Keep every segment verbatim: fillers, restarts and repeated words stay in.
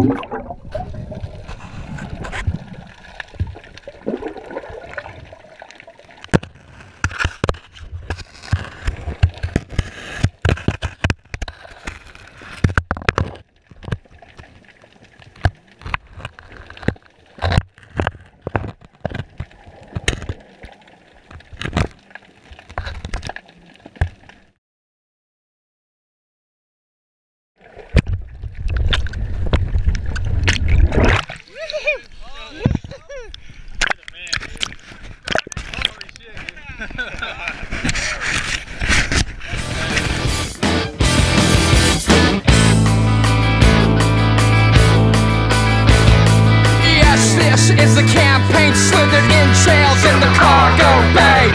This is the campaign slithered in trails in the cargo bay.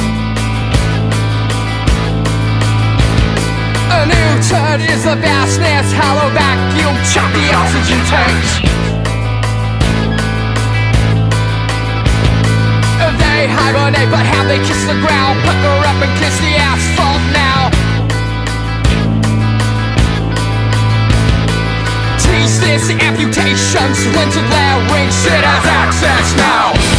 A new turd is the vastness, hollow vacuum, chop the oxygen tanks. They hibernate, but how they kiss the ground, pucker up and kiss the asphalt now. Tease this amputation, splintered larynx, it has access now.